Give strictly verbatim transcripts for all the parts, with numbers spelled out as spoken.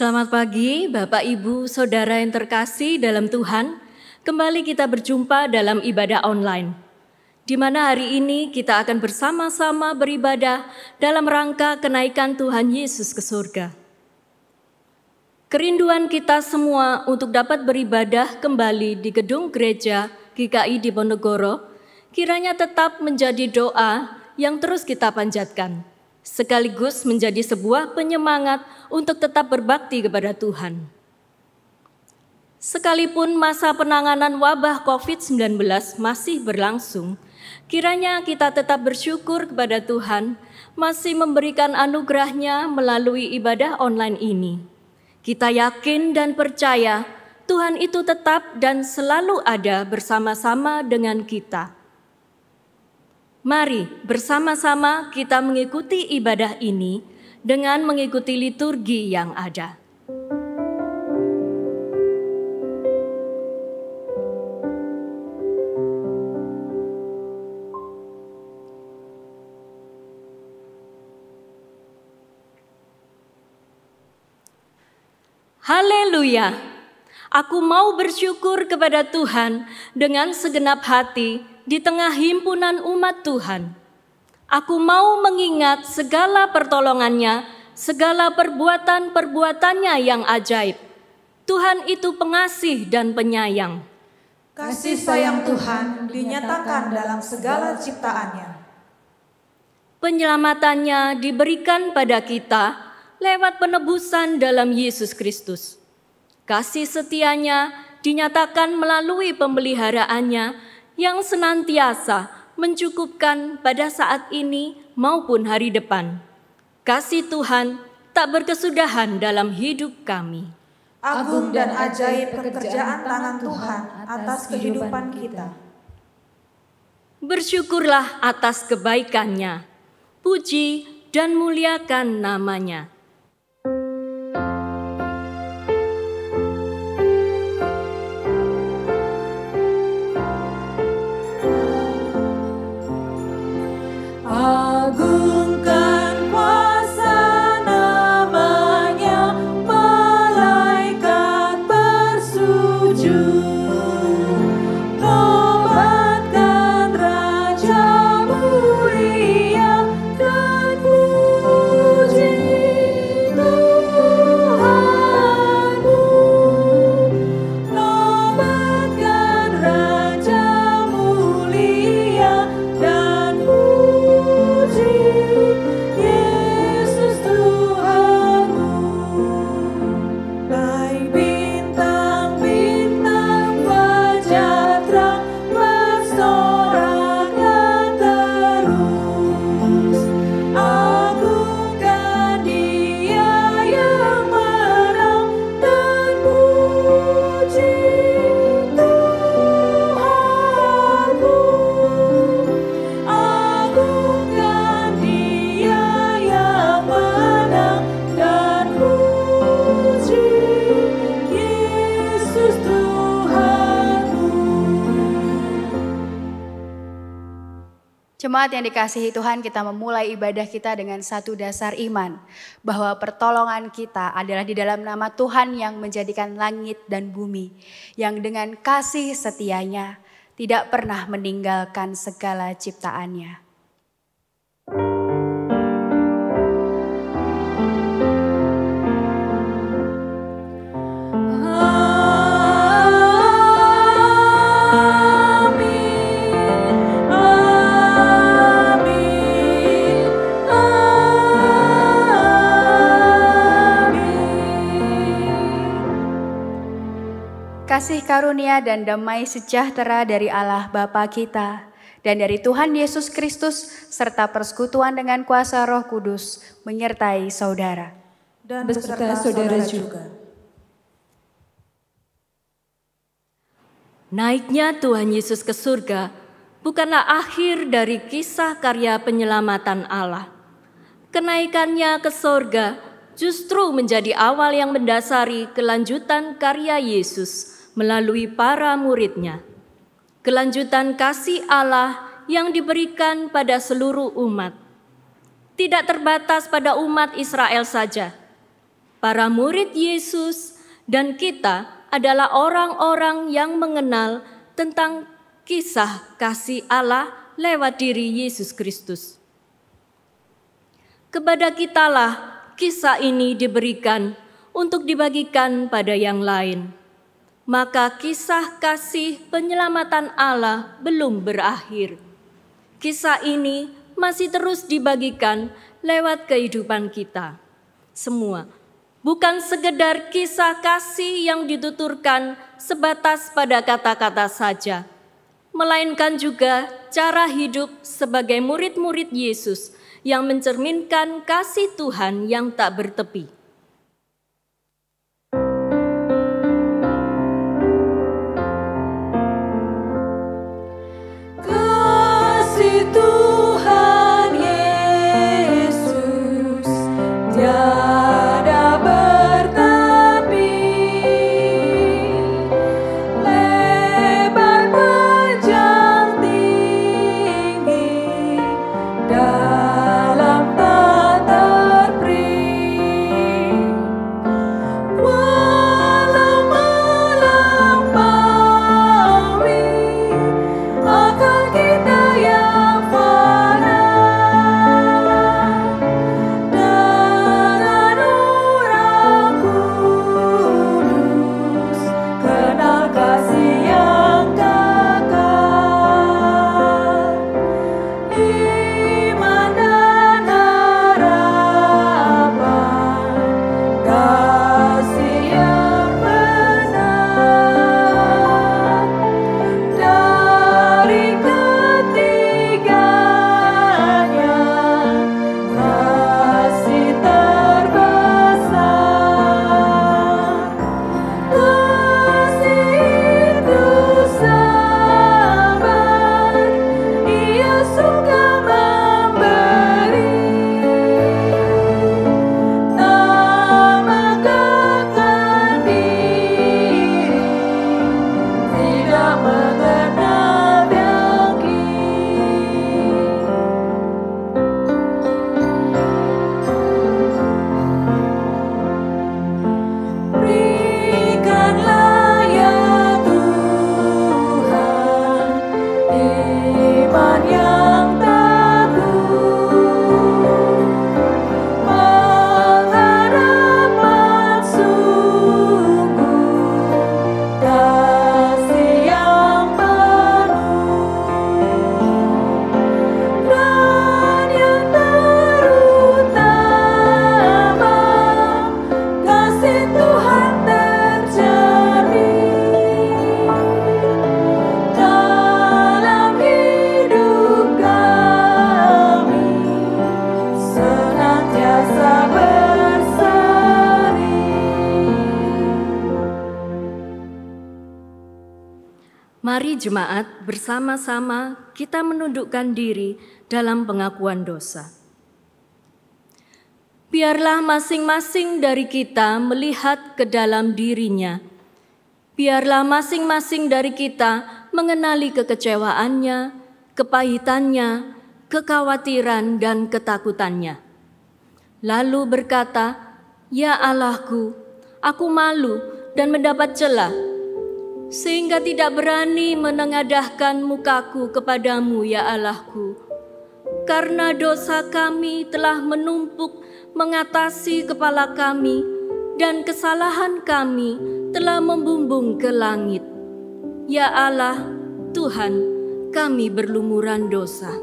Selamat pagi Bapak, Ibu, Saudara yang terkasih dalam Tuhan. Kembali kita berjumpa dalam ibadah online, di mana hari ini kita akan bersama-sama beribadah dalam rangka kenaikan Tuhan Yesus ke surga. Kerinduan kita semua untuk dapat beribadah kembali di gedung gereja G K I Diponegoro kiranya tetap menjadi doa yang terus kita panjatkan, sekaligus menjadi sebuah penyemangat untuk tetap berbakti kepada Tuhan. Sekalipun masa penanganan wabah covid sembilan belas masih berlangsung, kiranya kita tetap bersyukur kepada Tuhan masih memberikan anugerah-Nya melalui ibadah online ini. Kita yakin dan percaya Tuhan itu tetap dan selalu ada bersama-sama dengan kita. Mari bersama-sama kita mengikuti ibadah ini dengan mengikuti liturgi yang ada. Haleluya! Aku mau bersyukur kepada Tuhan dengan segenap hati di tengah himpunan umat Tuhan. Aku mau mengingat segala pertolongannya, segala perbuatan-perbuatannya yang ajaib. Tuhan itu pengasih dan penyayang. Kasih sayang Tuhan dinyatakan dalam segala ciptaannya. Penyelamatannya diberikan pada kita lewat penebusan dalam Yesus Kristus. Kasih setianya dinyatakan melalui pemeliharaannya yang senantiasa mencukupkan pada saat ini maupun hari depan. Kasih Tuhan tak berkesudahan dalam hidup kami. Agung dan ajaib pekerjaan tangan Tuhan atas kehidupan kita. Bersyukurlah atas kebaikan-Nya, puji dan muliakan nama-Nya. Jemaat yang dikasihi Tuhan, kita memulai ibadah kita dengan satu dasar iman, bahwa pertolongan kita adalah di dalam nama Tuhan yang menjadikan langit dan bumi, yang dengan kasih setianya tidak pernah meninggalkan segala ciptaannya. Kasih karunia dan damai sejahtera dari Allah Bapa kita dan dari Tuhan Yesus Kristus serta persekutuan dengan kuasa Roh Kudus menyertai saudara. Dan beserta saudara juga. Naiknya Tuhan Yesus ke surga bukanlah akhir dari kisah karya penyelamatan Allah. Kenaikannya ke surga justru menjadi awal yang mendasari kelanjutan karya Yesus melalui para murid-Nya. Kelanjutan kasih Allah yang diberikan pada seluruh umat. Tidak terbatas pada umat Israel saja, para murid Yesus, dan kita adalah orang-orang yang mengenal tentang kisah kasih Allah lewat diri Yesus Kristus. Kepada kitalah kisah ini diberikan untuk dibagikan pada yang lain. Maka kisah kasih penyelamatan Allah belum berakhir. Kisah ini masih terus dibagikan lewat kehidupan kita semua. Bukan sekedar kisah kasih yang dituturkan sebatas pada kata-kata saja, melainkan juga cara hidup sebagai murid-murid Yesus yang mencerminkan kasih Tuhan yang tak bertepi. Kasih Tuhan Yesus tiada bertepi, lebar panjang tinggi, dalam tak terperi. Walau melampaui akal kita yang fana, dan orang kudus kenal kasih yang kekal. Iman dan harapan, kasih yang benar, dari ketiganya kasih terbesar. Kasih itu sabar, Ia suka memberi, tak megahkan diri, tidak mengenal dengki. Berikanlah ya Tuhan iman yang teguh, pengharapan sungguh, kasih yang penuh, dan yang terutama kasih Tuhan tercermin dalam hidup kami, senantiasa berseri. Mari jemaat bersama-sama kita menundukkan diri dalam pengakuan dosa. Biarlah masing-masing dari kita melihat ke dalam dirinya. Biarlah masing-masing dari kita mengenali kekecewaannya, kepahitannya, kekhawatiran, dan ketakutannya. Lalu berkata, "Ya Allahku, aku malu dan mendapat celah, sehingga tidak berani menengadahkan mukaku kepadamu, ya Allahku. Karena dosa kami telah menumpuk mengatasi kepala kami, dan kesalahan kami telah membumbung ke langit. Ya Allah, Tuhan, kami berlumuran dosa."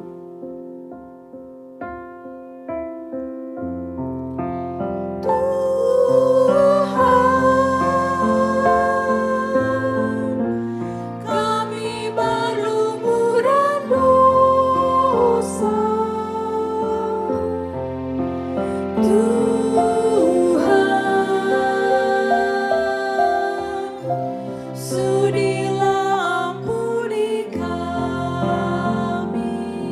Kami berlumuran dosa, Tuhan, sudilah ampuni kami.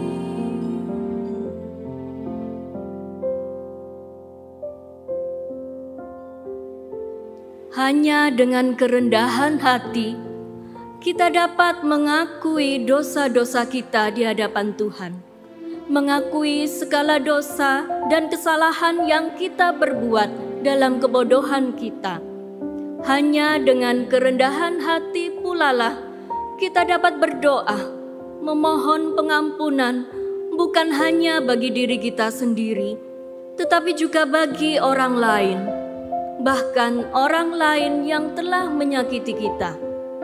Hanya dengan kerendahan hati, kita dapat mengakui dosa-dosa kita di hadapan Tuhan, mengakui segala dosa dan kesalahan yang kita perbuat dalam kebodohan kita. Hanya dengan kerendahan hati pulalah kita dapat berdoa, memohon pengampunan, bukan hanya bagi diri kita sendiri, tetapi juga bagi orang lain, bahkan orang lain yang telah menyakiti kita.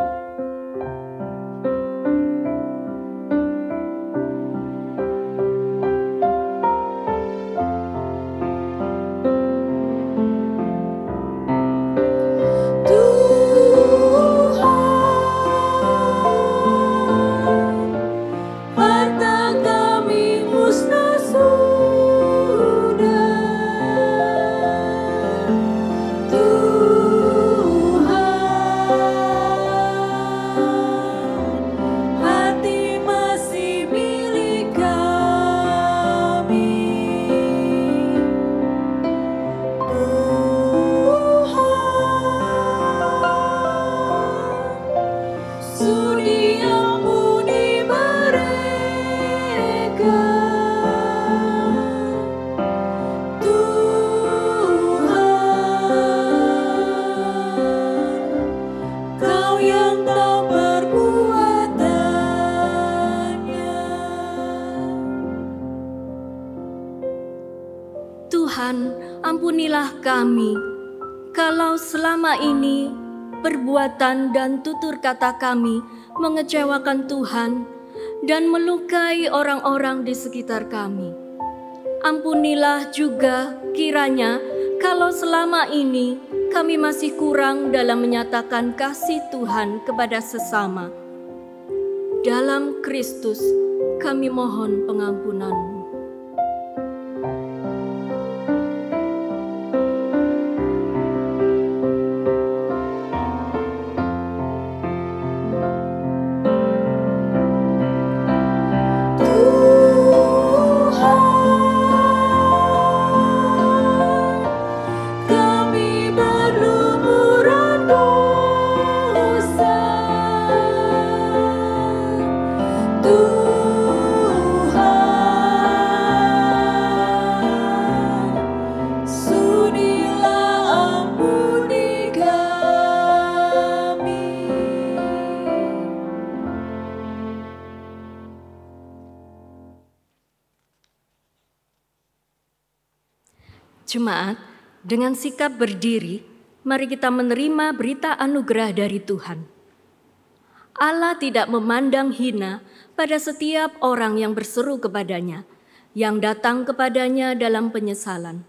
Tuhan, ampunilah kami, kalau selama ini perbuatan dan tutur kata kami mengecewakan Tuhan dan melukai orang-orang di sekitar kami. Ampunilah juga kiranya kalau selama ini kami masih kurang dalam menyatakan kasih Tuhan kepada sesama. Dalam Kristus kami mohon pengampunan-Mu. Jemaat, dengan sikap berdiri, mari kita menerima berita anugerah dari Tuhan. Allah tidak memandang hina pada setiap orang yang berseru kepadanya, yang datang kepadanya dalam penyesalan.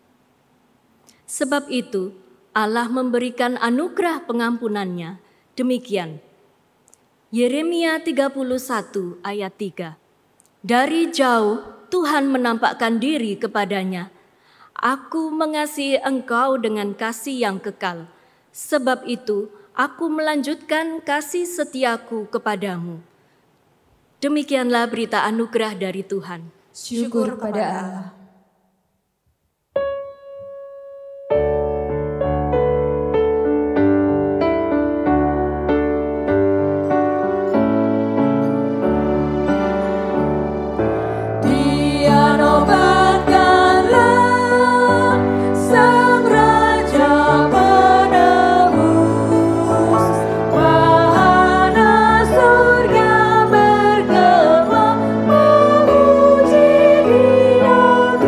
Sebab itu, Allah memberikan anugerah pengampunannya. Demikian, Yeremia tiga puluh satu ayat tiga. Dari jauh Tuhan menampakkan diri kepadanya. Aku mengasihi engkau dengan kasih yang kekal. Sebab itu, aku melanjutkan kasih setiaku kepadamu. Demikianlah berita anugerah dari Tuhan. Syukur pada Allah. Surga bergema memuji Dia.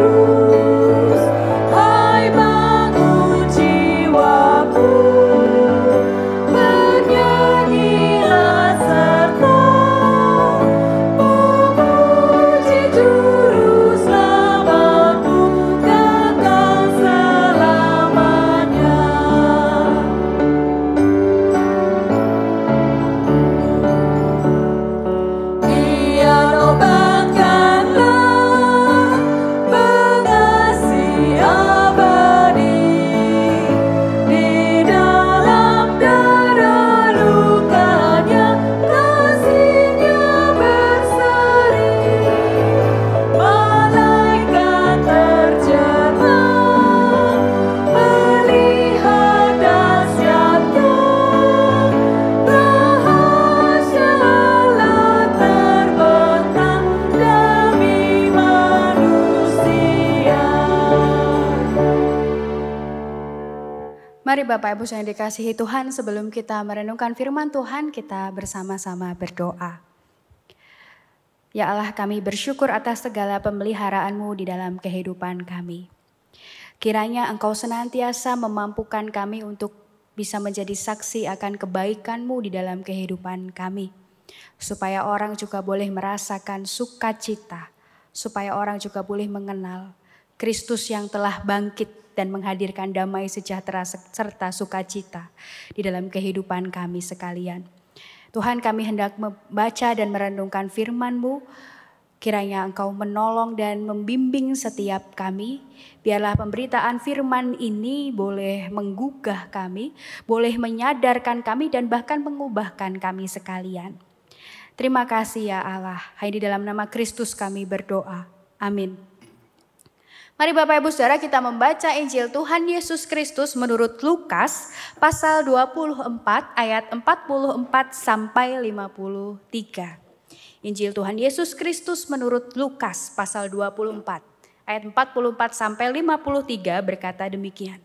Mari Bapak Ibu yang dikasihi Tuhan, sebelum kita merenungkan firman Tuhan, kita bersama-sama berdoa. Ya Allah, kami bersyukur atas segala pemeliharaan-Mu di dalam kehidupan kami. Kiranya Engkau senantiasa memampukan kami untuk bisa menjadi saksi akan kebaikan-Mu di dalam kehidupan kami. Supaya orang juga boleh merasakan sukacita, supaya orang juga boleh mengenal Kristus yang telah bangkit dan menghadirkan damai sejahtera serta sukacita di dalam kehidupan kami sekalian. Tuhan, kami hendak membaca dan merenungkan firman-Mu. Kiranya Engkau menolong dan membimbing setiap kami. Biarlah pemberitaan firman ini boleh menggugah kami, boleh menyadarkan kami dan bahkan mengubahkan kami sekalian. Terima kasih ya Allah. Hanya di dalam nama Kristus kami berdoa. Amin. Mari Bapak Ibu Saudara, kita membaca Injil Tuhan Yesus Kristus menurut Lukas pasal dua puluh empat ayat empat puluh empat sampai lima puluh tiga. Injil Tuhan Yesus Kristus menurut Lukas pasal dua puluh empat ayat empat puluh empat sampai lima puluh tiga berkata demikian.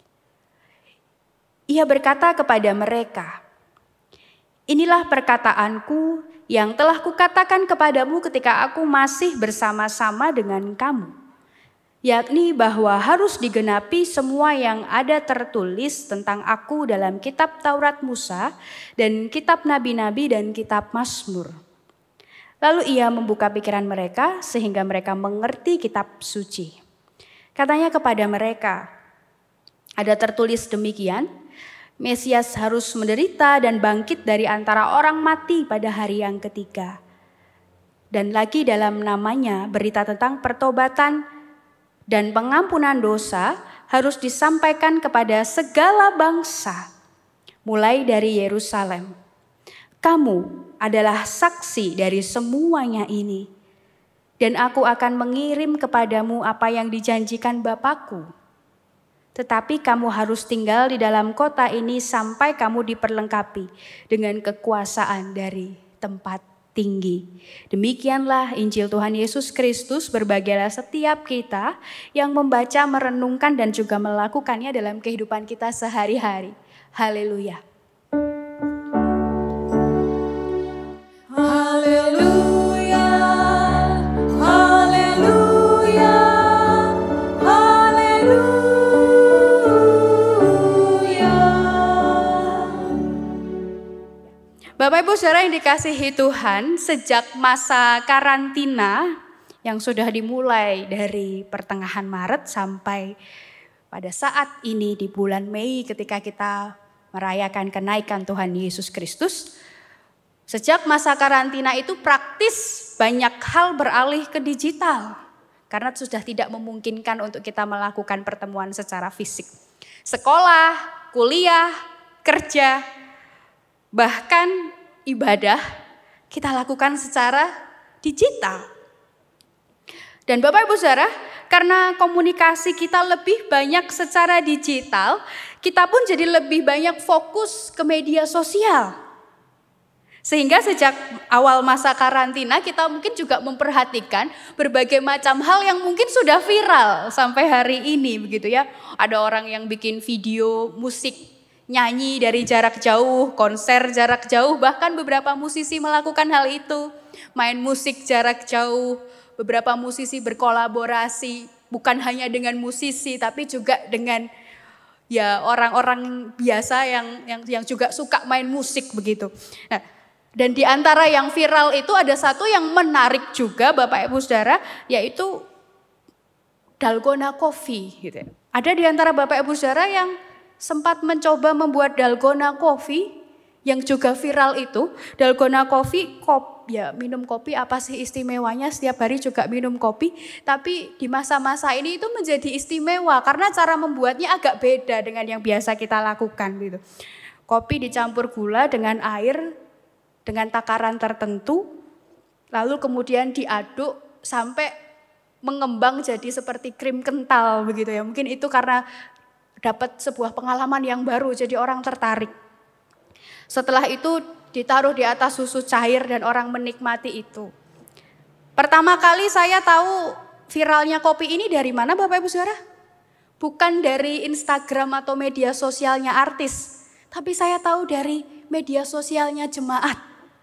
Ia berkata kepada mereka, "Inilah perkataanku yang telah kukatakan kepadamu ketika aku masih bersama-sama dengan kamu. Yakni bahwa harus digenapi semua yang ada tertulis tentang aku dalam kitab Taurat Musa dan kitab Nabi-Nabi dan kitab Mazmur." Lalu ia membuka pikiran mereka sehingga mereka mengerti kitab suci. Katanya kepada mereka, "Ada tertulis demikian, Mesias harus menderita dan bangkit dari antara orang mati pada hari yang ketiga. Dan lagi dalam namanya berita tentang pertobatan dan pengampunan dosa harus disampaikan kepada segala bangsa, mulai dari Yerusalem. Kamu adalah saksi dari semuanya ini, dan aku akan mengirim kepadamu apa yang dijanjikan Bapakku. Tetapi kamu harus tinggal di dalam kota ini sampai kamu diperlengkapi dengan kekuasaan dari tempat tinggi." Demikianlah Injil Tuhan Yesus Kristus. Berbahagialah setiap kita yang membaca, merenungkan dan juga melakukannya dalam kehidupan kita sehari-hari. Haleluya. Haleluya, haleluya, haleluya. Bapak Ibu Saudara yang dikasihi Tuhan, sejak masa karantina yang sudah dimulai dari pertengahan Maret sampai pada saat ini di bulan Mei ketika kita merayakan kenaikan Tuhan Yesus Kristus. Sejak masa karantina itu praktis banyak hal beralih ke digital karena sudah tidak memungkinkan untuk kita melakukan pertemuan secara fisik. Sekolah, kuliah, kerja, bahkan ibadah kita lakukan secara digital. Dan Bapak Ibu Saudara, karena komunikasi kita lebih banyak secara digital, kita pun jadi lebih banyak fokus ke media sosial. Sehingga sejak awal masa karantina kita mungkin juga memperhatikan berbagai macam hal yang mungkin sudah viral sampai hari ini begitu ya. Ada orang yang bikin video musik nyanyi dari jarak jauh, konser jarak jauh, bahkan beberapa musisi melakukan hal itu. Main musik jarak jauh, beberapa musisi berkolaborasi bukan hanya dengan musisi tapi juga dengan ya orang-orang biasa yang yang yang juga suka main musik begitu. Nah, dan di antara yang viral itu ada satu yang menarik juga Bapak Ibu Saudara, yaitu dalgona coffee gitu. Ada di antara Bapak Ibu Saudara yang sempat mencoba membuat dalgona coffee yang juga viral itu. Dalgona coffee, kop, ya minum kopi apa sih istimewanya, setiap hari juga minum kopi. Tapi di masa-masa ini itu menjadi istimewa karena cara membuatnya agak beda dengan yang biasa kita lakukan gitu. Kopi dicampur gula dengan air, dengan takaran tertentu, lalu kemudian diaduk sampai mengembang jadi seperti krim kental begitu ya. Mungkin itu karena dapat sebuah pengalaman yang baru jadi orang tertarik. Setelah itu ditaruh di atas susu cair dan orang menikmati itu. Pertama kali saya tahu viralnya kopi ini dari mana Bapak Ibu Saudara? bukan dari Instagram atau media sosialnya artis, tapi saya tahu dari media sosialnya jemaat.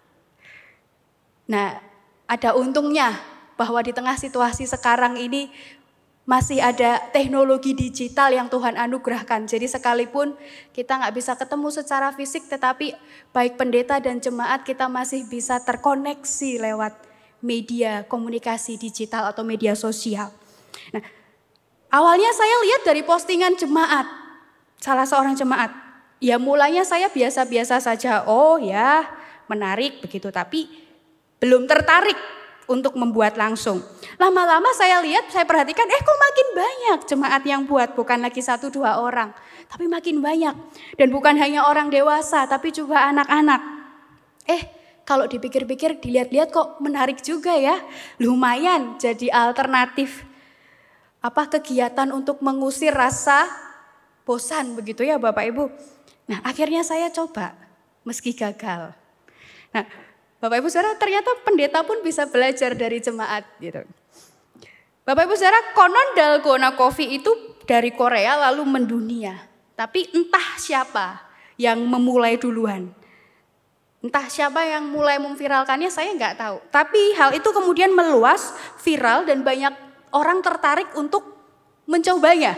Nah, ada untungnya bahwa di tengah situasi sekarang ini masih ada teknologi digital yang Tuhan anugerahkan. Jadi sekalipun kita nggak bisa ketemu secara fisik, tetapi baik pendeta dan jemaat kita masih bisa terkoneksi lewat media komunikasi digital atau media sosial. Nah, awalnya saya lihat dari postingan jemaat, salah seorang jemaat. Ya mulanya saya biasa-biasa saja, oh ya menarik begitu, tapi belum tertarik untuk membuat langsung. Lama-lama saya lihat, saya perhatikan, eh kok makin banyak jemaat yang buat, bukan lagi satu dua orang, tapi makin banyak. Dan bukan hanya orang dewasa, tapi juga anak-anak. Eh kalau dipikir-pikir, dilihat-lihat kok menarik juga ya, lumayan jadi alternatif apa kegiatan untuk mengusir rasa bosan begitu ya Bapak Ibu. Nah akhirnya saya coba meski gagal. Nah Bapak Ibu Saudara ternyata pendeta pun bisa belajar dari jemaat gitu. Bapak Ibu Saudara konon dalgona coffee itu dari Korea lalu mendunia. Tapi entah siapa yang memulai duluan. Entah siapa yang mulai memviralkannya saya nggak tahu. Tapi hal itu kemudian meluas, viral dan banyak orang tertarik untuk mencobanya.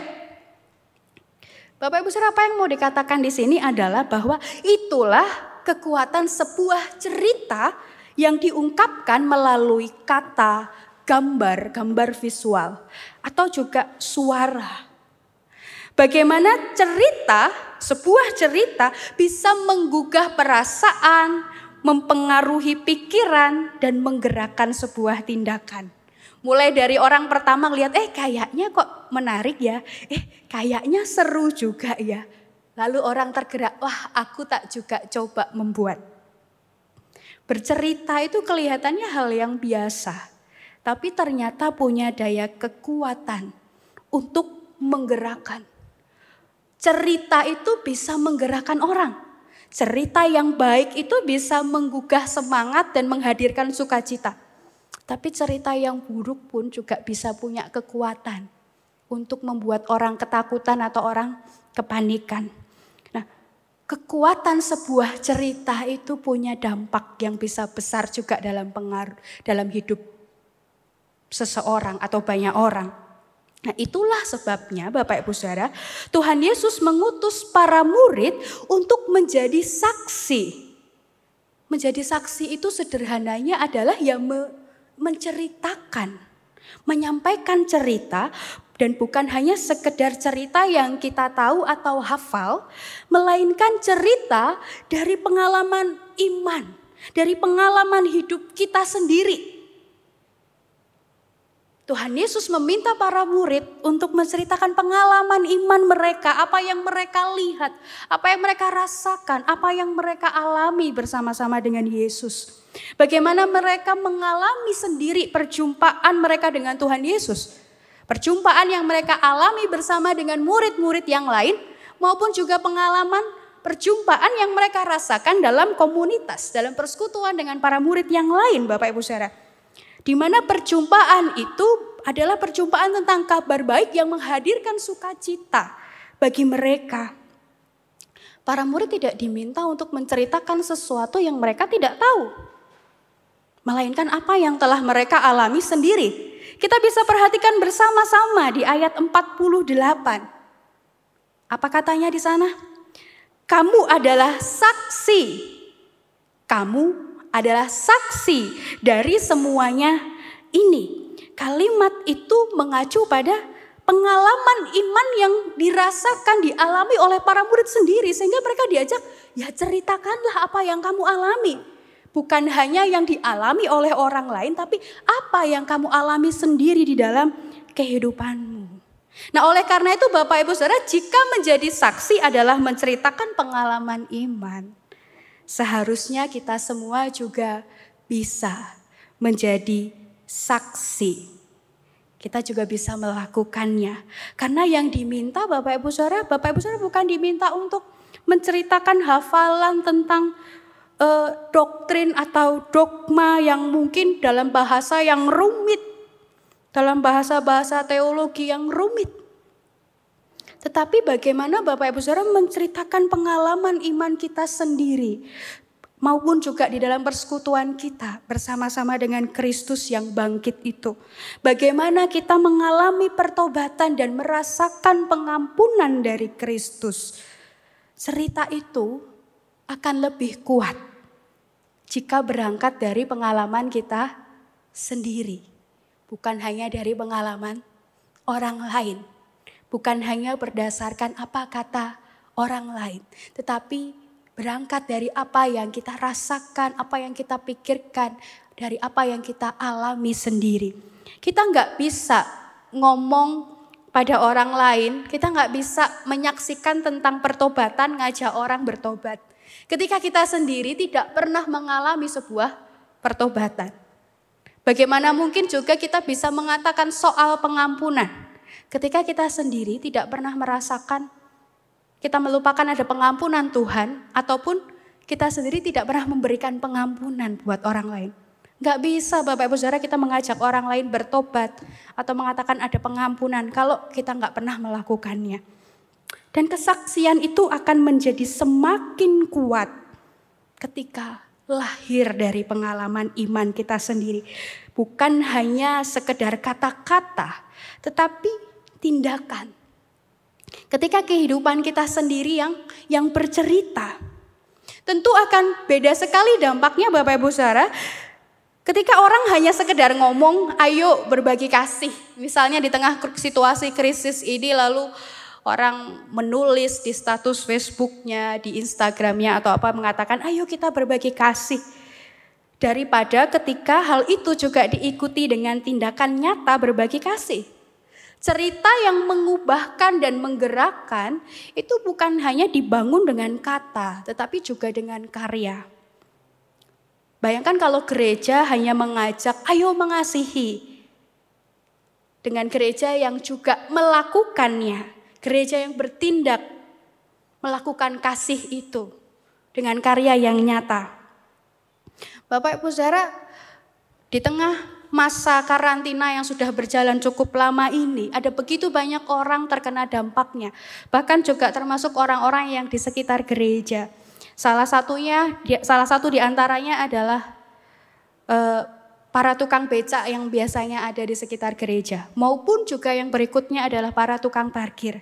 Bapak Ibu Saudara, apa yang mau dikatakan di sini adalah bahwa itulah kekuatan sebuah cerita yang diungkapkan melalui kata, gambar, gambar visual atau juga suara. Bagaimana cerita, sebuah cerita bisa menggugah perasaan, mempengaruhi pikiran dan menggerakkan sebuah tindakan. Mulai dari orang pertama lihat, eh kayaknya kok menarik ya, eh kayaknya seru juga ya. Lalu orang tergerak, wah aku tak juga coba membuat. Bercerita itu kelihatannya hal yang biasa, tapi ternyata punya daya kekuatan untuk menggerakkan. Cerita itu bisa menggerakkan orang. Cerita yang baik itu bisa menggugah semangat dan menghadirkan sukacita. Tapi cerita yang buruk pun juga bisa punya kekuatan untuk membuat orang ketakutan atau orang kepanikan. Nah, kekuatan sebuah cerita itu punya dampak yang bisa besar juga dalam pengaruh dalam hidup seseorang atau banyak orang. Nah, itulah sebabnya Bapak Ibu Saudara, Tuhan Yesus mengutus para murid untuk menjadi saksi. Menjadi saksi itu sederhananya adalah ya me menceritakan, menyampaikan cerita dan bukan hanya sekedar cerita yang kita tahu atau hafal, melainkan cerita dari pengalaman iman, dari pengalaman hidup kita sendiri. Tuhan Yesus meminta para murid untuk menceritakan pengalaman iman mereka, apa yang mereka lihat, apa yang mereka rasakan, apa yang mereka alami bersama-sama dengan Yesus. Bagaimana mereka mengalami sendiri perjumpaan mereka dengan Tuhan Yesus. Perjumpaan yang mereka alami bersama dengan murid-murid yang lain, maupun juga pengalaman perjumpaan yang mereka rasakan dalam komunitas, dalam persekutuan dengan para murid yang lain, Bapak Ibu Saudara. Di mana perjumpaan itu adalah perjumpaan tentang kabar baik yang menghadirkan sukacita bagi mereka. Para murid tidak diminta untuk menceritakan sesuatu yang mereka tidak tahu, melainkan apa yang telah mereka alami sendiri. Kita bisa perhatikan bersama-sama di ayat empat puluh delapan. Apa katanya di sana? Kamu adalah saksi. Kamu adalah saksi dari semuanya ini. Kalimat itu mengacu pada pengalaman iman yang dirasakan, dialami oleh para murid sendiri. Sehingga mereka diajak, ya ceritakanlah apa yang kamu alami. Bukan hanya yang dialami oleh orang lain, tapi apa yang kamu alami sendiri di dalam kehidupanmu. Nah oleh karena itu Bapak Ibu Saudara, jika menjadi saksi adalah menceritakan pengalaman iman, seharusnya kita semua juga bisa menjadi saksi. Kita juga bisa melakukannya. Karena yang diminta Bapak Ibu Saudara, Bapak Ibu Saudara bukan diminta untuk menceritakan hafalan tentang uh, doktrin atau dogma yang mungkin dalam bahasa yang rumit. Dalam bahasa-bahasa teologi yang rumit. Tetapi bagaimana Bapak Ibu Saudara menceritakan pengalaman iman kita sendiri, maupun juga di dalam persekutuan kita bersama-sama dengan Kristus yang bangkit itu. Bagaimana kita mengalami pertobatan dan merasakan pengampunan dari Kristus. Cerita itu akan lebih kuat jika berangkat dari pengalaman kita sendiri. Bukan hanya dari pengalaman orang lain. Bukan hanya berdasarkan apa kata orang lain, tetapi berangkat dari apa yang kita rasakan, apa yang kita pikirkan, dari apa yang kita alami sendiri. Kita nggak bisa ngomong pada orang lain, kita nggak bisa menyaksikan tentang pertobatan, ngajak orang bertobat. Ketika kita sendiri tidak pernah mengalami sebuah pertobatan. Bagaimana mungkin juga kita bisa mengatakan soal pengampunan. Ketika kita sendiri tidak pernah merasakan, kita melupakan ada pengampunan Tuhan, ataupun kita sendiri tidak pernah memberikan pengampunan buat orang lain. Gak bisa Bapak Ibu Saudara kita mengajak orang lain bertobat atau mengatakan ada pengampunan kalau kita gak pernah melakukannya. Dan kesaksian itu akan menjadi semakin kuat ketika lahir dari pengalaman iman kita sendiri. Bukan hanya sekedar kata-kata, tetapi tindakan. Ketika kehidupan kita sendiri yang yang bercerita, tentu akan beda sekali dampaknya Bapak Ibu Saudara. Ketika orang hanya sekedar ngomong, ayo berbagi kasih. Misalnya di tengah situasi krisis ini lalu orang menulis di status Facebooknya, di Instagramnya atau apa mengatakan ayo kita berbagi kasih. Daripada ketika hal itu juga diikuti dengan tindakan nyata berbagi kasih. Cerita yang mengubahkan dan menggerakkan itu bukan hanya dibangun dengan kata, tetapi juga dengan karya. Bayangkan kalau gereja hanya mengajak, ayo mengasihi. Dengan gereja yang juga melakukannya, gereja yang bertindak, melakukan kasih itu dengan karya yang nyata. Bapak Ibu Saudara, di tengah masa karantina yang sudah berjalan cukup lama ini, ada begitu banyak orang terkena dampaknya. Bahkan juga termasuk orang-orang yang di sekitar gereja. Salah satunya, salah satu di antaranya adalah eh, para tukang becak yang biasanya ada di sekitar gereja. Maupun juga yang berikutnya adalah para tukang parkir.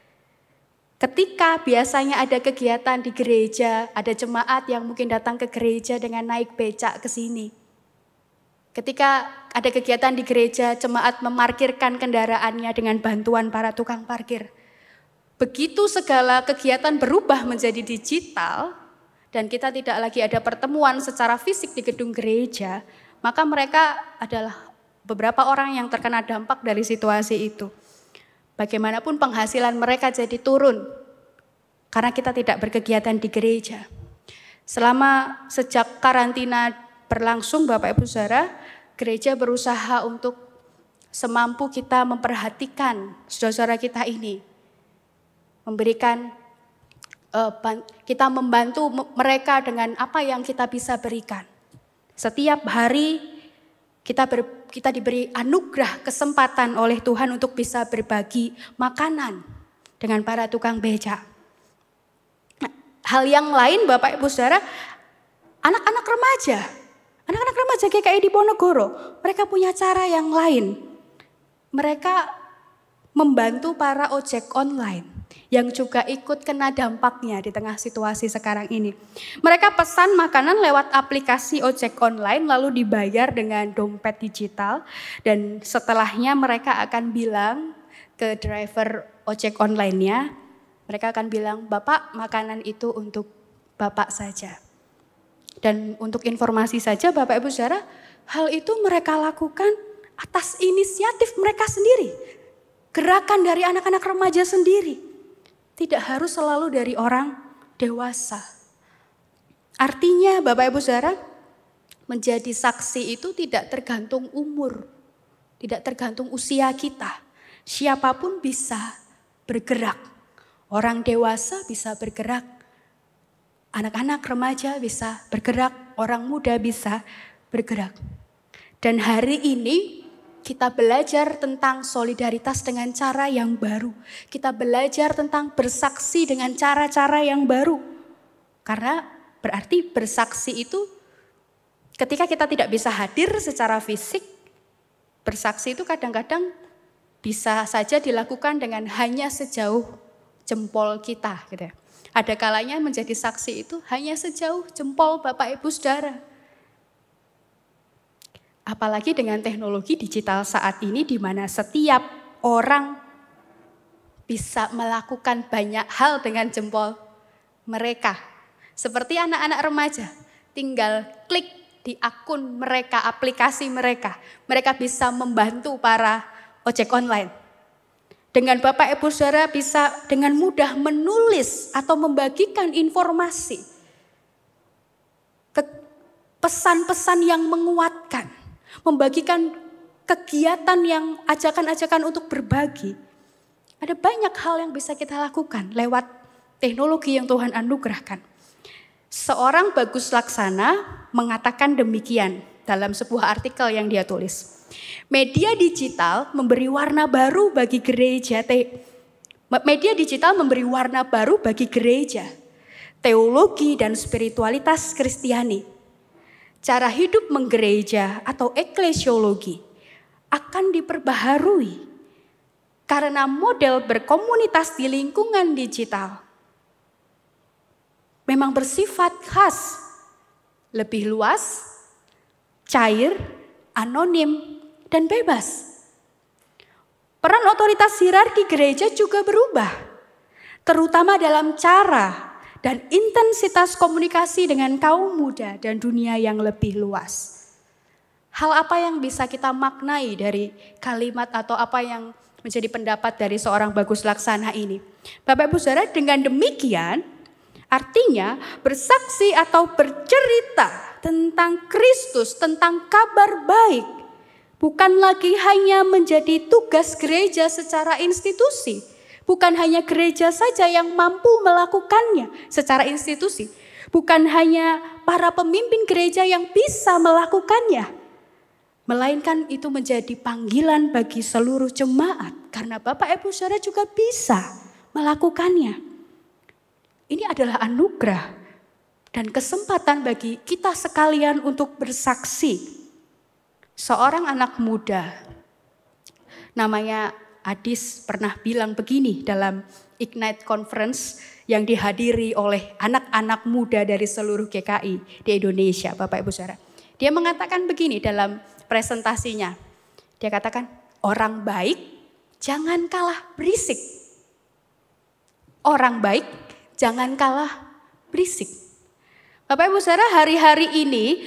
Ketika biasanya ada kegiatan di gereja, ada jemaat yang mungkin datang ke gereja dengan naik becak ke sini. Ketika ada kegiatan di gereja, jemaat memarkirkan kendaraannya dengan bantuan para tukang parkir. Begitu segala kegiatan berubah menjadi digital, dan kita tidak lagi ada pertemuan secara fisik di gedung gereja, maka mereka adalah beberapa orang yang terkena dampak dari situasi itu. Bagaimanapun penghasilan mereka jadi turun, karena kita tidak berkegiatan di gereja. Selama sejak karantina berlangsung Bapak Ibu Saudara, gereja berusaha untuk semampu kita memperhatikan saudara-saudara kita ini. Memberikan, uh, kita membantu mereka dengan apa yang kita bisa berikan. Setiap hari kita, ber, kita diberi anugerah kesempatan oleh Tuhan untuk bisa berbagi makanan dengan para tukang becak. Nah, hal yang lain Bapak Ibu Saudara, anak-anak remaja. Anak-anak remaja G K I di Ponorogo, mereka punya cara yang lain. Mereka membantu para ojek online yang juga ikut kena dampaknya di tengah situasi sekarang ini. Mereka pesan makanan lewat aplikasi ojek online lalu dibayar dengan dompet digital. Dan setelahnya mereka akan bilang ke driver ojek online-nya, mereka akan bilang, Bapak makanan itu untuk Bapak saja. Dan untuk informasi saja Bapak Ibu Saudara, hal itu mereka lakukan atas inisiatif mereka sendiri. Gerakan dari anak-anak remaja sendiri. Tidak harus selalu dari orang dewasa. Artinya Bapak Ibu Saudara, menjadi saksi itu tidak tergantung umur. Tidak tergantung usia kita. Siapapun bisa bergerak. Orang dewasa bisa bergerak. Anak-anak remaja bisa bergerak, orang muda bisa bergerak. Dan hari ini kita belajar tentang solidaritas dengan cara yang baru. Kita belajar tentang bersaksi dengan cara-cara yang baru. Karena berarti bersaksi itu ketika kita tidak bisa hadir secara fisik, bersaksi itu kadang-kadang bisa saja dilakukan dengan hanya sejauh jempol kita. Gitu ya. Ada kalanya menjadi saksi itu hanya sejauh jempol Bapak Ibu Saudara. Apalagi dengan teknologi digital saat ini di mana setiap orang bisa melakukan banyak hal dengan jempol mereka. Seperti anak-anak remaja, tinggal klik di akun mereka, aplikasi mereka. Mereka bisa membantu para ojek online. Dengan Bapak Ibu Saudara bisa dengan mudah menulis atau membagikan informasi. Pesan-pesan yang menguatkan. Membagikan kegiatan yang ajakan-ajakan untuk berbagi. Ada banyak hal yang bisa kita lakukan lewat teknologi yang Tuhan anugerahkan. Seorang Bagus Laksana mengatakan demikian dalam sebuah artikel yang dia tulis. Media digital memberi warna baru bagi gereja. Media digital memberi warna baru bagi gereja, teologi dan spiritualitas Kristiani. Cara hidup menggereja atau eklesiologi akan diperbaharui karena model berkomunitas di lingkungan digital memang bersifat khas, lebih luas, cair, anonim, dan bebas. Peran otoritas hierarki gereja juga berubah, terutama dalam cara dan intensitas komunikasi dengan kaum muda dan dunia yang lebih luas. Hal apa yang bisa kita maknai dari kalimat atau apa yang menjadi pendapat dari seorang Bagus Laksana ini? Bapak Ibu Saudara, dengan demikian artinya bersaksi atau bercerita tentang Kristus, tentang kabar baik, bukan lagi hanya menjadi tugas gereja secara institusi. Bukan hanya gereja saja yang mampu melakukannya secara institusi. Bukan hanya para pemimpin gereja yang bisa melakukannya. Melainkan itu menjadi panggilan bagi seluruh jemaat. Karena Bapak Ibu Saudara juga bisa melakukannya. Ini adalah anugerah dan kesempatan bagi kita sekalian untuk bersaksi. Seorang anak muda namanya Adis pernah bilang begini dalam Ignite Conference yang dihadiri oleh anak-anak muda dari seluruh G K I di Indonesia, Bapak Ibu Saudara. Dia mengatakan begini dalam presentasinya. Dia katakan, orang baik jangan kalah berisik. Orang baik jangan kalah berisik. Bapak Ibu Saudara, hari-hari ini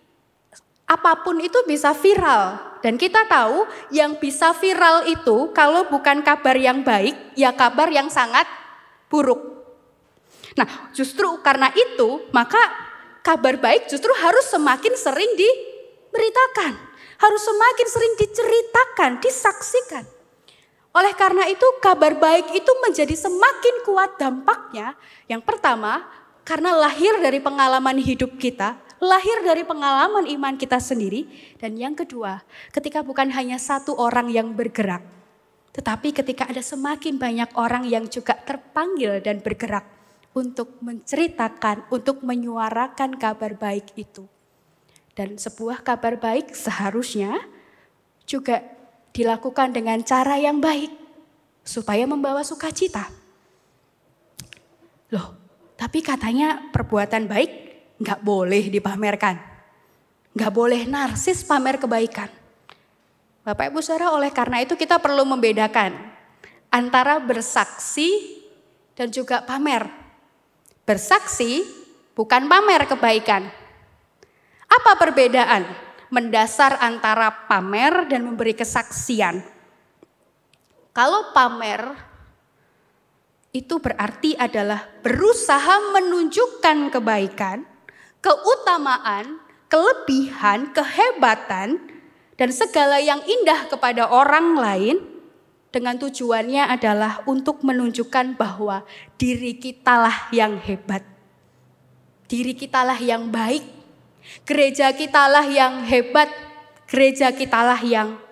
apapun itu bisa viral. Dan kita tahu yang bisa viral itu kalau bukan kabar yang baik, ya kabar yang sangat buruk. Nah, justru karena itu, maka kabar baik justru harus semakin sering diberitakan. Harus semakin sering diceritakan, disaksikan. Oleh karena itu, kabar baik itu menjadi semakin kuat dampaknya. Yang pertama, karena lahir dari pengalaman hidup kita, lahir dari pengalaman iman kita sendiri. Dan yang kedua, ketika bukan hanya satu orang yang bergerak, tetapi ketika ada semakin banyak orang yang juga terpanggil dan bergerak untuk menceritakan, untuk menyuarakan kabar baik itu. Dan sebuah kabar baik seharusnya juga dilakukan dengan cara yang baik, supaya membawa sukacita. Loh, tapi katanya perbuatan baik nggak boleh dipamerkan. Nggak boleh narsis pamer kebaikan. Bapak Ibu Saudara, oleh karena itu kita perlu membedakan antara bersaksi dan juga pamer. Bersaksi bukan pamer kebaikan. Apa perbedaan mendasar antara pamer dan memberi kesaksian? Kalau pamer itu berarti adalah berusaha menunjukkan kebaikan, keutamaan, kelebihan, kehebatan, dan segala yang indah kepada orang lain dengan tujuannya adalah untuk menunjukkan bahwa diri kitalah yang hebat. Diri kitalah yang baik. Gereja kitalah yang hebat. Gereja kitalah yang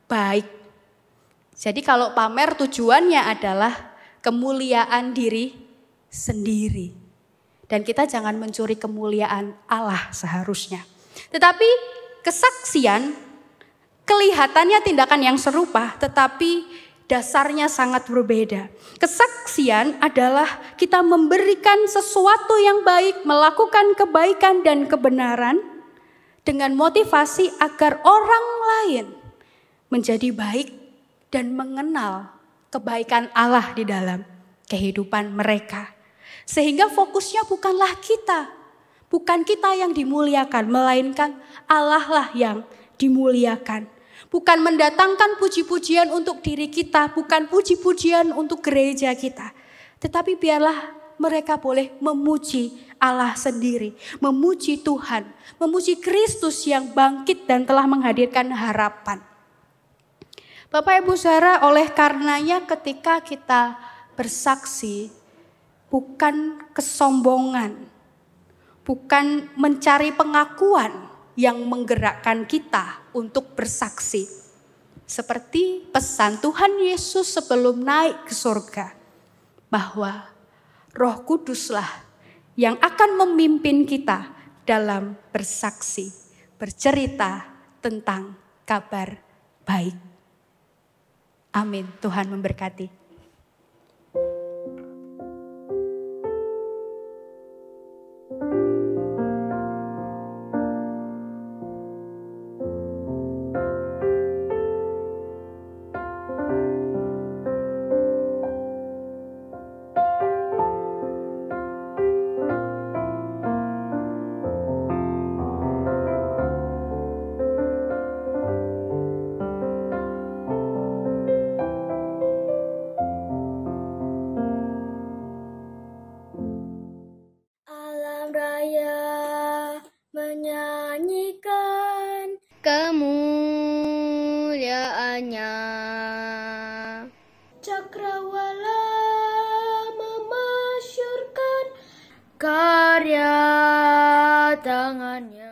baik. Jadi kalau pamer tujuannya adalah kemuliaan diri sendiri. Dan kita jangan mencuri kemuliaan Allah seharusnya. Tetapi kesaksian kelihatannya tindakan yang serupa, tetapi dasarnya sangat berbeda. Kesaksian adalah kita memberikan sesuatu yang baik, melakukan kebaikan dan kebenaran dengan motivasi agar orang lain menjadi baik dan mengenal kebaikan Allah di dalam kehidupan mereka. Sehingga fokusnya bukanlah kita, bukan kita yang dimuliakan, melainkan Allah lah yang dimuliakan. Bukan mendatangkan puji-pujian untuk diri kita, bukan puji-pujian untuk gereja kita. Tetapi biarlah mereka boleh memuji Allah sendiri, memuji Tuhan, memuji Kristus yang bangkit dan telah menghadirkan harapan. Bapak Ibu Saudara, oleh karenanya ketika kita bersaksi, bukan kesombongan, bukan mencari pengakuan yang menggerakkan kita untuk bersaksi. Seperti pesan Tuhan Yesus sebelum naik ke surga, bahwa Roh Kuduslah yang akan memimpin kita dalam bersaksi, bercerita tentang kabar baik. Amin. Tuhan memberkati. Kemuliaannya, cakrawala memasyurkan karya tangannya.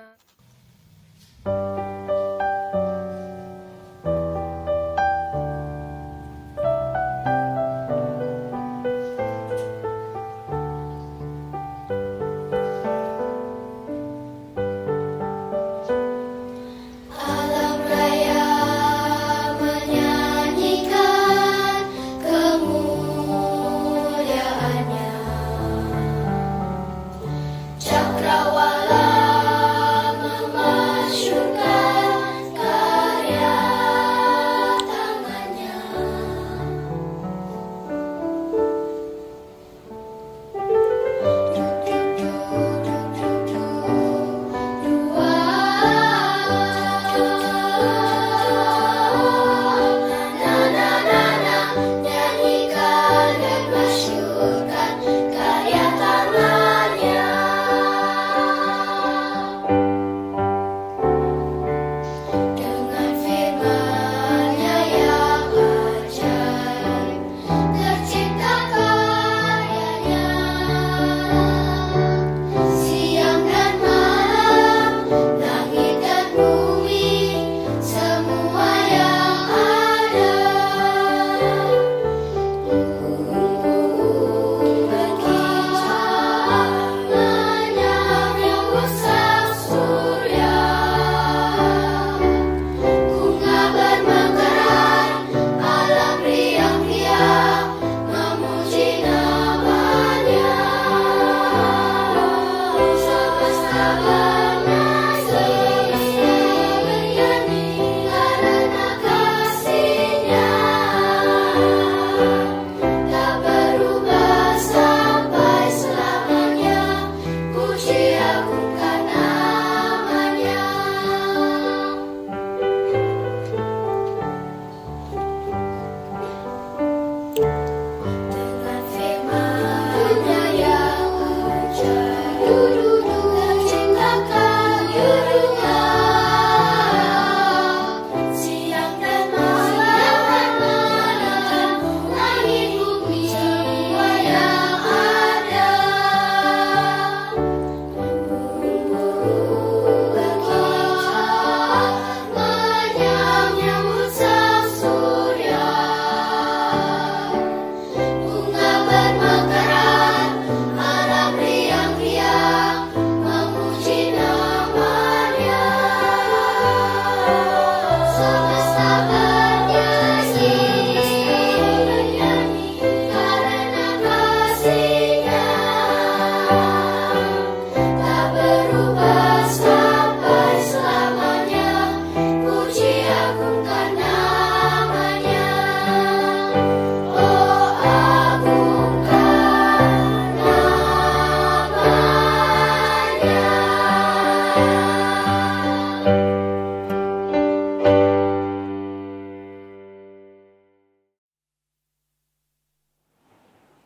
Cakrawala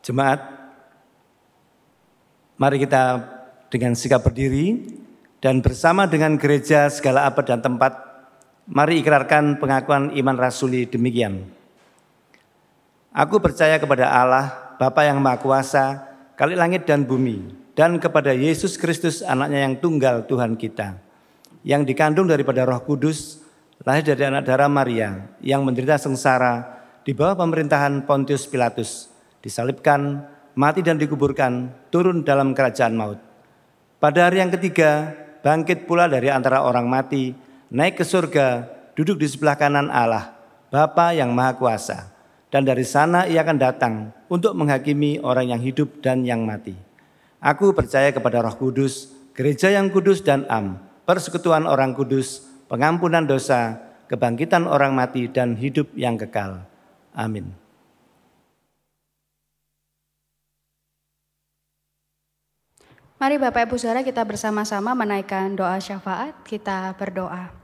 Jemaat, mari kita dengan sikap berdiri dan bersama dengan gereja segala abad dan tempat, mari ikrarkan pengakuan iman rasuli demikian. Aku percaya kepada Allah, Bapa yang Maha Kuasa, Khalik langit dan bumi, dan kepada Yesus Kristus anaknya yang tunggal Tuhan kita, yang dikandung daripada Roh Kudus, lahir dari anak darah Maria, yang menderita sengsara di bawah pemerintahan Pontius Pilatus, disalibkan, mati dan dikuburkan, turun dalam kerajaan maut. Pada hari yang ketiga, bangkit pula dari antara orang mati, naik ke surga, duduk di sebelah kanan Allah, Bapa yang Maha Kuasa. Dan dari sana ia akan datang untuk menghakimi orang yang hidup dan yang mati. Aku percaya kepada Roh Kudus, gereja yang kudus dan am, persekutuan orang kudus, pengampunan dosa, kebangkitan orang mati dan hidup yang kekal. Amin. Mari Bapak Ibu Saudara kita bersama-sama menaikkan doa syafaat, kita berdoa.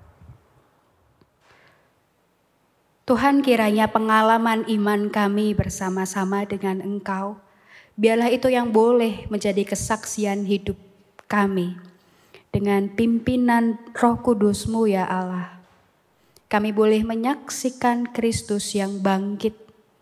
Tuhan, kiranya pengalaman iman kami bersama-sama dengan Engkau, biarlah itu yang boleh menjadi kesaksian hidup kami. Dengan pimpinan Roh Kudus-Mu ya Allah, kami boleh menyaksikan Kristus yang bangkit,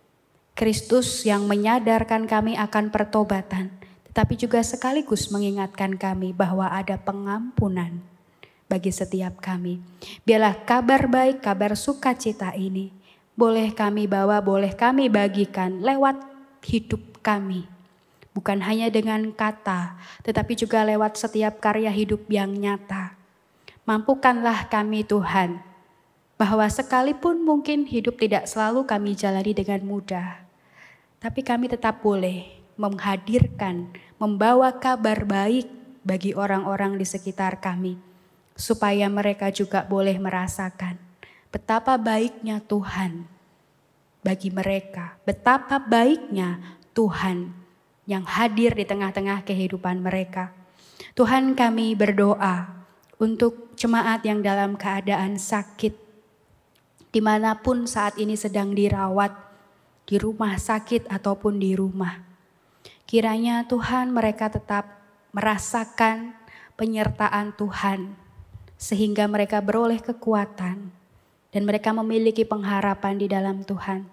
Kristus yang menyadarkan kami akan pertobatan, tapi juga sekaligus mengingatkan kami bahwa ada pengampunan bagi setiap kami. Biarlah kabar baik, kabar sukacita ini boleh kami bawa, boleh kami bagikan lewat hidup kami. Bukan hanya dengan kata, tetapi juga lewat setiap karya hidup yang nyata. Mampukanlah kami Tuhan, bahwa sekalipun mungkin hidup tidak selalu kami jalani dengan mudah, tapi kami tetap boleh menghadirkan, membawa kabar baik bagi orang-orang di sekitar kami, supaya mereka juga boleh merasakan betapa baiknya Tuhan bagi mereka, betapa baiknya Tuhan yang hadir di tengah-tengah kehidupan mereka. Tuhan, kami berdoa untuk jemaat yang dalam keadaan sakit, dimanapun saat ini sedang dirawat, di rumah sakit ataupun di rumah. Kiranya Tuhan mereka tetap merasakan penyertaan Tuhan, sehingga mereka beroleh kekuatan dan mereka memiliki pengharapan di dalam Tuhan.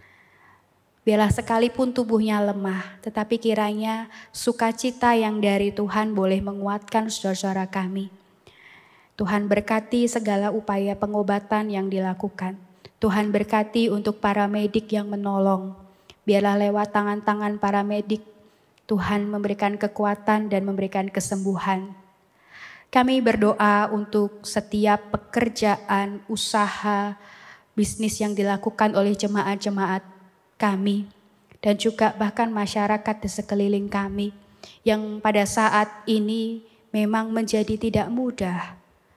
Biarlah sekalipun tubuhnya lemah, tetapi kiranya sukacita yang dari Tuhan boleh menguatkan saudara-saudara kami. Tuhan berkati segala upaya pengobatan yang dilakukan. Tuhan berkati untuk para medik yang menolong. Biarlah lewat tangan-tangan para medik Tuhan memberikan kekuatan dan memberikan kesembuhan. Kami berdoa untuk setiap pekerjaan, usaha, bisnis yang dilakukan oleh jemaat-jemaat kami. Dan juga bahkan masyarakat di sekeliling kami yang pada saat ini memang menjadi tidak mudah.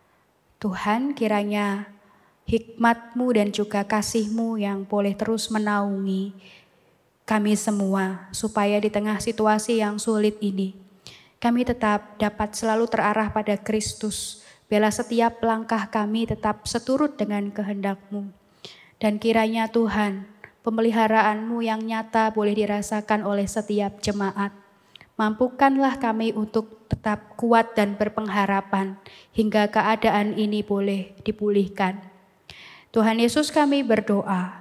Tuhan, kiranya hikmat-Mu dan juga kasih-Mu yang boleh terus menaungi kami semua, supaya di tengah situasi yang sulit ini, kami tetap dapat selalu terarah pada Kristus. Biarlah setiap langkah kami tetap seturut dengan kehendak-Mu. Dan kiranya Tuhan, pemeliharaan-Mu yang nyata boleh dirasakan oleh setiap jemaat. Mampukanlah kami untuk tetap kuat dan berpengharapan hingga keadaan ini boleh dipulihkan. Tuhan Yesus, kami berdoa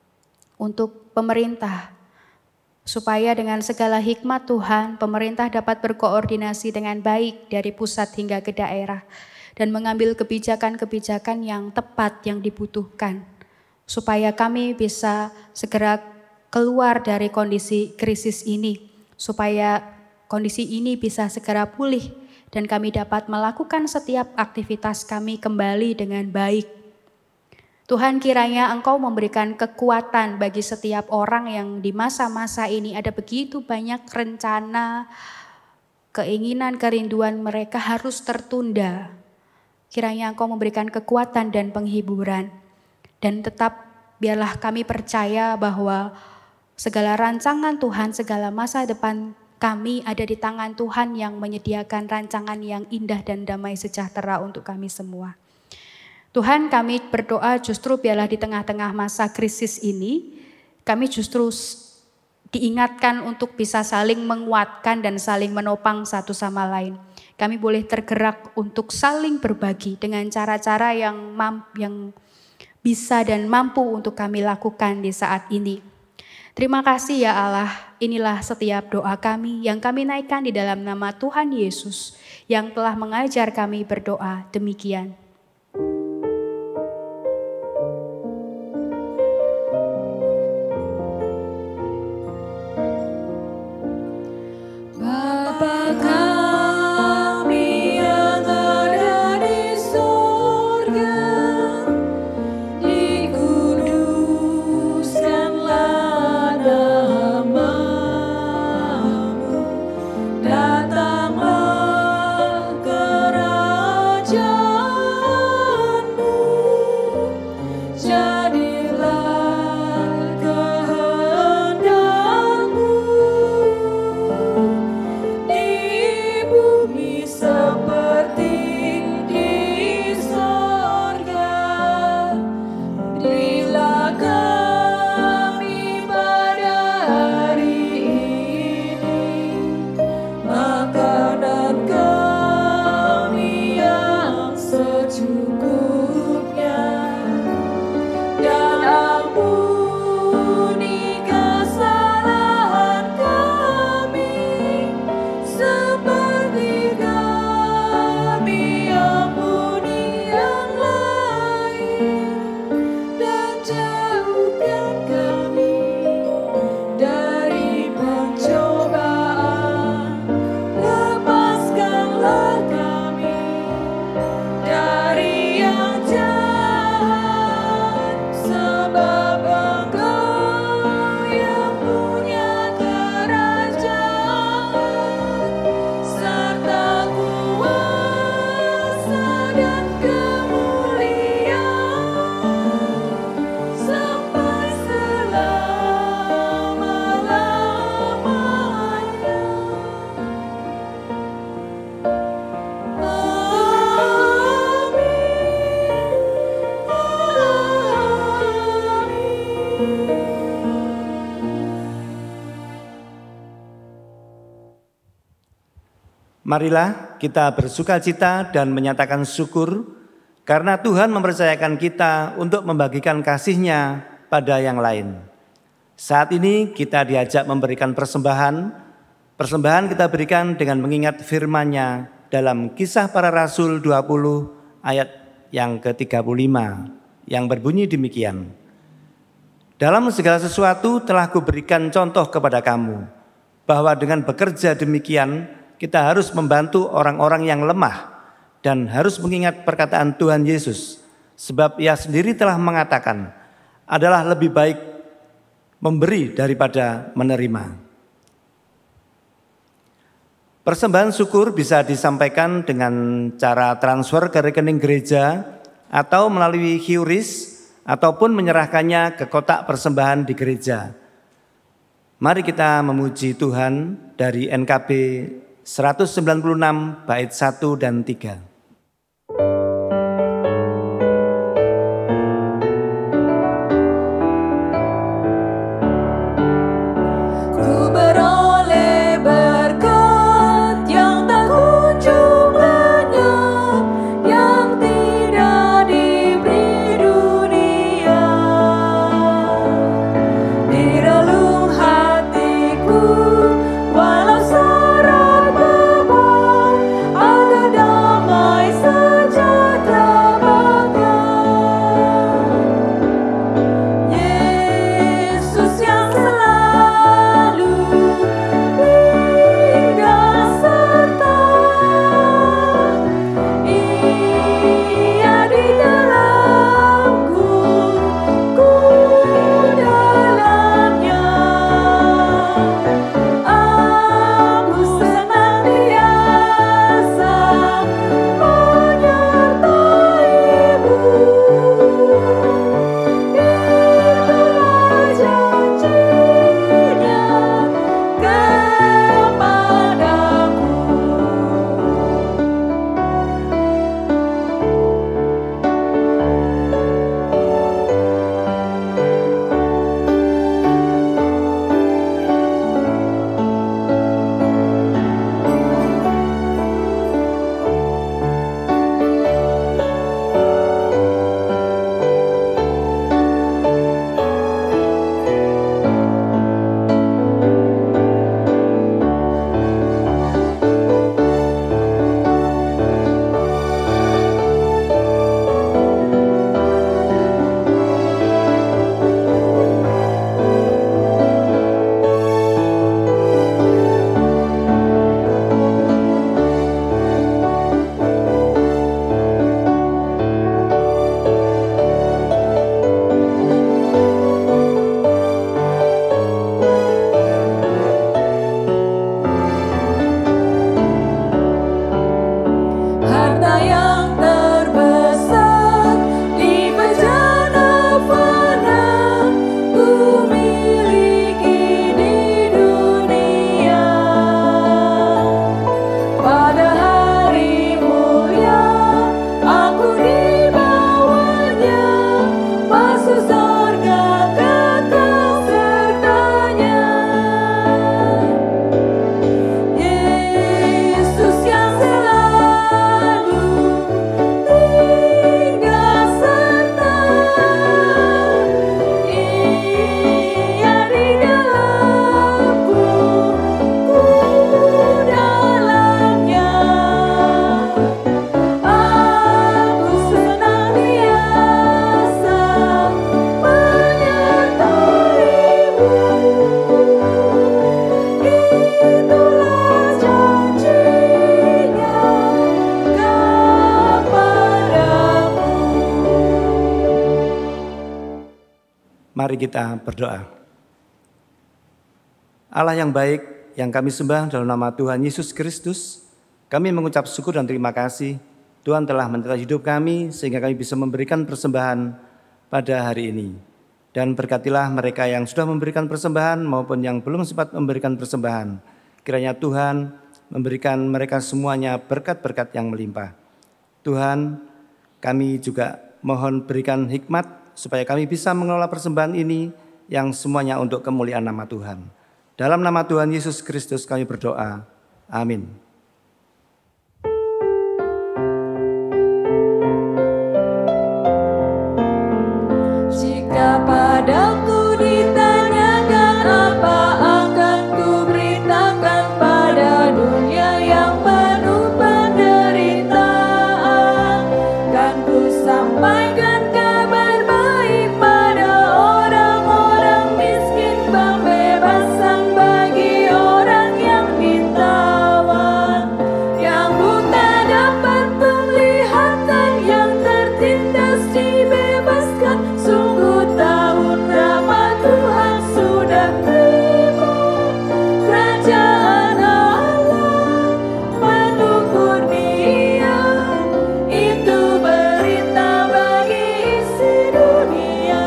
untuk pemerintah, supaya dengan segala hikmat Tuhan, pemerintah dapat berkoordinasi dengan baik dari pusat hingga ke daerah dan mengambil kebijakan-kebijakan yang tepat yang dibutuhkan, supaya kami bisa segera keluar dari kondisi krisis ini, supaya kondisi ini bisa segera pulih dan kami dapat melakukan setiap aktivitas kami kembali dengan baik. Tuhan, kiranya Engkau memberikan kekuatan bagi setiap orang yang di masa-masa ini ada begitu banyak rencana, keinginan, kerinduan mereka harus tertunda. Kiranya Engkau memberikan kekuatan dan penghiburan. Dan tetap biarlah kami percaya bahwa segala rancangan Tuhan, segala masa depan kami ada di tangan Tuhan yang menyediakan rancangan yang indah dan damai sejahtera untuk kami semua. Tuhan, kami berdoa justru biarlah di tengah-tengah masa krisis ini, kami justru diingatkan untuk bisa saling menguatkan dan saling menopang satu sama lain. Kami boleh tergerak untuk saling berbagi dengan cara-cara yang mam- yang bisa dan mampu untuk kami lakukan di saat ini. Terima kasih ya Allah, inilah setiap doa kami yang kami naikkan di dalam nama Tuhan Yesus yang telah mengajar kami berdoa demikian. Marilah kita bersukacita dan menyatakan syukur karena Tuhan mempercayakan kita untuk membagikan kasih-Nya pada yang lain. Saat ini kita diajak memberikan persembahan. Persembahan kita berikan dengan mengingat firman-Nya dalam Kisah Para Rasul dua puluh ayat yang ke tiga puluh lima yang berbunyi demikian. Dalam segala sesuatu telah kuberikan contoh kepada kamu, bahwa dengan bekerja demikian kita harus membantu orang-orang yang lemah dan harus mengingat perkataan Tuhan Yesus, sebab Ia sendiri telah mengatakan, adalah lebih baik memberi daripada menerima. Persembahan syukur bisa disampaikan dengan cara transfer ke rekening gereja atau melalui Q R I S ataupun menyerahkannya ke kotak persembahan di gereja. Mari kita memuji Tuhan dari N K B seratus sembilan puluh enam bait satu dan tiga. Walau serat beban, ada damai. Mari kita berdoa. Allah yang baik, yang kami sembah dalam nama Tuhan Yesus Kristus, kami mengucap syukur dan terima kasih Tuhan telah menyertai hidup kami sehingga kami bisa memberikan persembahan pada hari ini. Dan berkatilah mereka yang sudah memberikan persembahan maupun yang belum sempat memberikan persembahan. Kiranya Tuhan memberikan mereka semuanya berkat-berkat yang melimpah. Tuhan, kami juga mohon berikan hikmat supaya kami bisa mengelola persembahan ini yang semuanya untuk kemuliaan nama Tuhan. Dalam nama Tuhan Yesus Kristus kami berdoa. Amin. Jika padaku ditanyakan apa akan ku beritakan pada dunia yang penuh penderitaan, kan ku sampaikan kabar baik pada orang-orang miskin, pembebasan bagi orang yang ditawan, yang buta dapat penglihatan, yang tertindas dibebaskan. Sungguh tahun rahmat Tuhan sudah tiba, kerajaan Allah penuh kurnia, itu berita bagi isi dunia.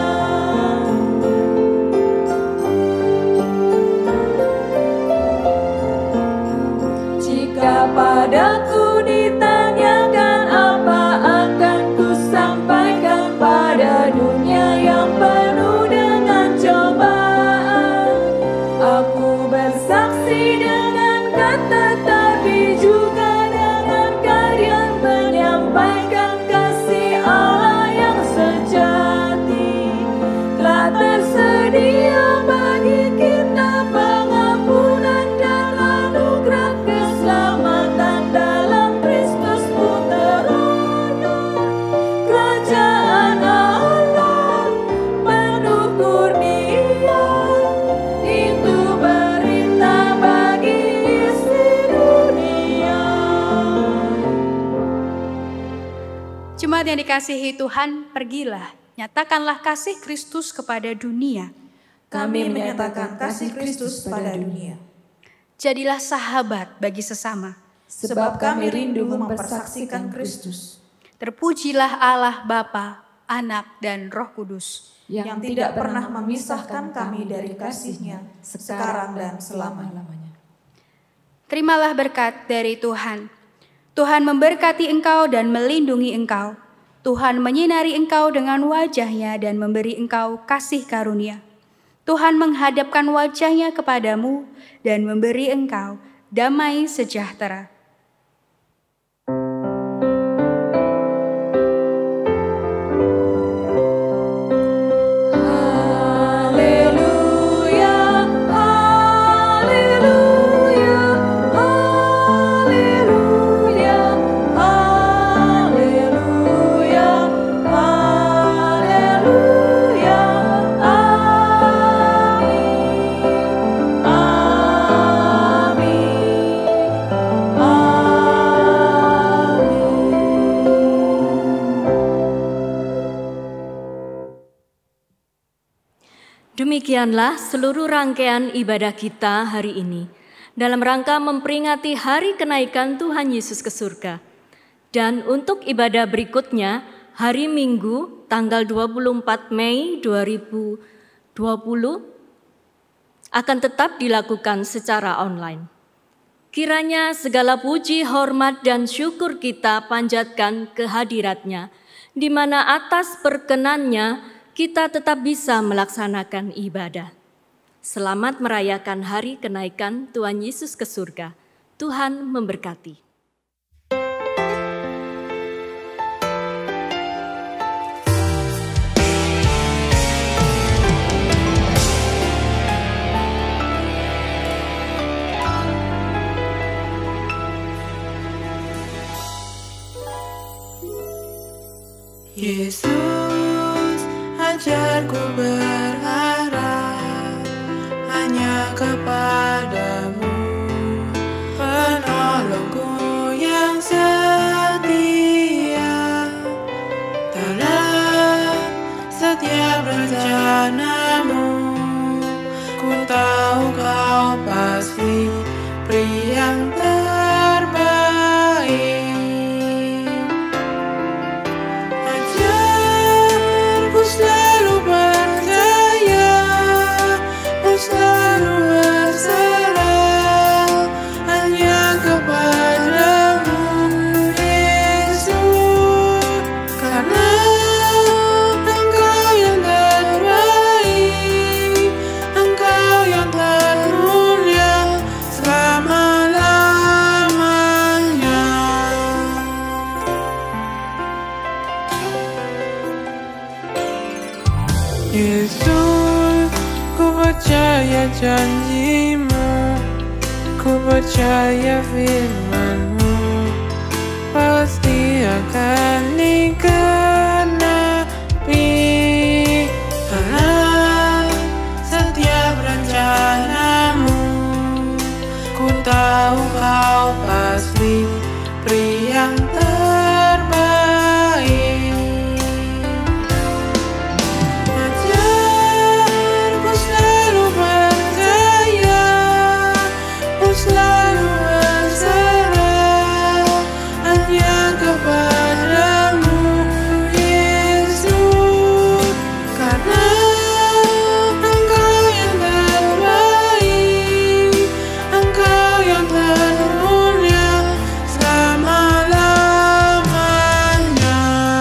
Jika padaku ditanyakan apa akan ku sampaikan pada dunia yang penuh dengan cobaan, aku bersaksi dengan kata tapi juga dengan karya menyampaikan kasih Allah yang sejati. Telah tersedia bagi kita pengampunan dan anugerah keselamatan dalam Kristus Putranya. Kerajaan Allah penuh kurnia, itu berita bagi isi dunia. Jemaat yang dikasihi Tuhan, pergilah, nyatakanlah kasih Kristus kepada dunia. Kami menyatakan kasih Kristus pada dunia. Jadilah sahabat bagi sesama. Sebab kami rindu mempersaksikan Kristus, Terpujilah Allah Bapa, Anak, dan Roh Kudus. yang tidak pernah memisahkan kami dari kasih-Nya sekarang dan selama-lamanya. Terimalah berkat dari Tuhan. Tuhan memberkati engkau dan melindungi engkau. Tuhan menyinari engkau dengan wajah-Nya dan memberi engkau kasih karunia. Tuhan menghadapkan wajah-Nya kepadamu dan memberi engkau damai sejahtera. Demikianlah seluruh rangkaian ibadah kita hari ini dalam rangka memperingati hari kenaikan Tuhan Yesus ke surga. Dan untuk ibadah berikutnya, hari Minggu tanggal dua puluh empat Mei dua ribu dua puluh akan tetap dilakukan secara online. Kiranya segala puji, hormat, dan syukur kita panjatkan ke hadirat-Nya, di mana atas perkenan-Nya kita tetap bisa melaksanakan ibadah. Selamat merayakan hari kenaikan Tuhan Yesus ke surga. Tuhan memberkati. Yesus, ajarku berharap hanya kepadamu, penolongku yang setia dalam segala setiap rencanamu. Ku tahu kau pasti pria yang terbaik. Ajarku selalu percaya, ku selalu berserah hanya kepadamu, Yesus, karena Engkau yang terbaik, Engkau yang termulia selama-lamanya. Yesus, ku percaya janjimu, ku percaya firman-Mu pasti akan digenapi. Karena setiap rencanamu, ku tahu kau pasti pria yang terbaik. Ajarku selalu percaya, ku selalu berserah hanya kepadamu, Yesus, karena Engkau yang terbaik, Engkau yang termulia selama-lamanya.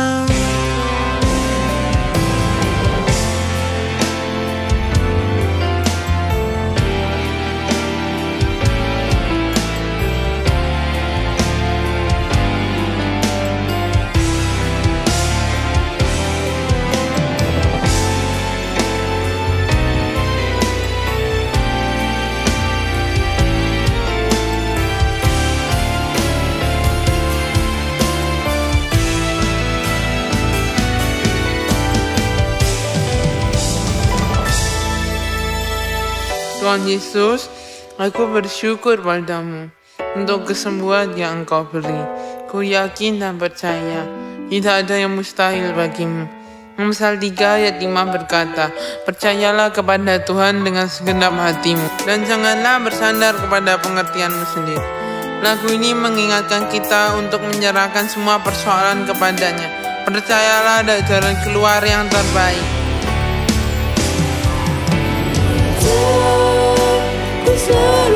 Tuhan Yesus, aku bersyukur padamu untuk kesembuhan yang Engkau beri. Ku yakin dan percaya tidak ada yang mustahil bagimu. Amsal tiga ayat lima berkata, percayalah kepada Tuhan dengan segenap hatimu dan janganlah bersandar kepada pengertianmu sendiri. Lagu ini mengingatkan kita untuk menyerahkan semua persoalan kepadanya. Percayalah ada jalan keluar yang terbaik. Ku selalu